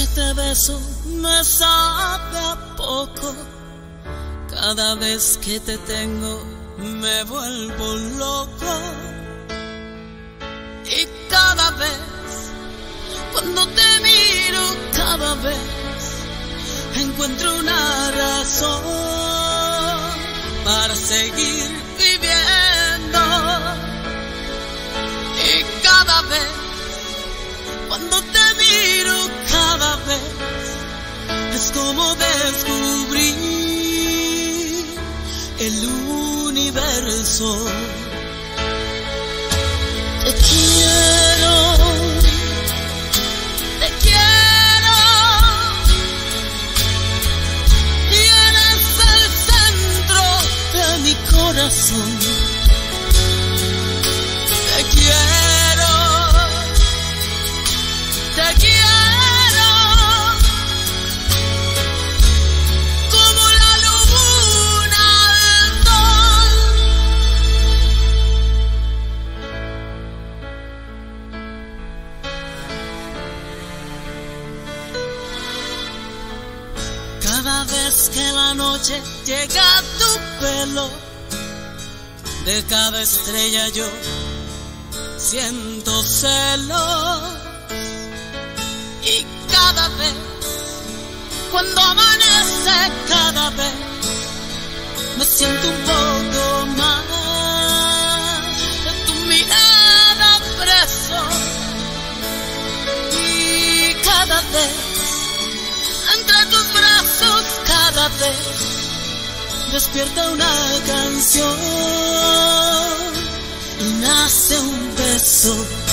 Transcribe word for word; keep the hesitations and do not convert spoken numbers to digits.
te beso me sabe a poco. Cada vez que te tengo me vuelvo loco. Y cada vez cuando te miro, cada vez encuentro una razón para seguir viviendo. Y cada vez cuando te miro, cada vez es como descubrir el universo. Te quiero, te quiero, y eres el centro de mi corazón. Te quiero, te quiero, como la luna del sol. Cada vez que la noche llega a tu pelo, de cada estrella yo siento celos. Y cada vez cuando amanece, cada vez me siento un poco más de tu mirada preso. Y cada vez entre tus brazos, cada vez despierta una canción y nace un beso.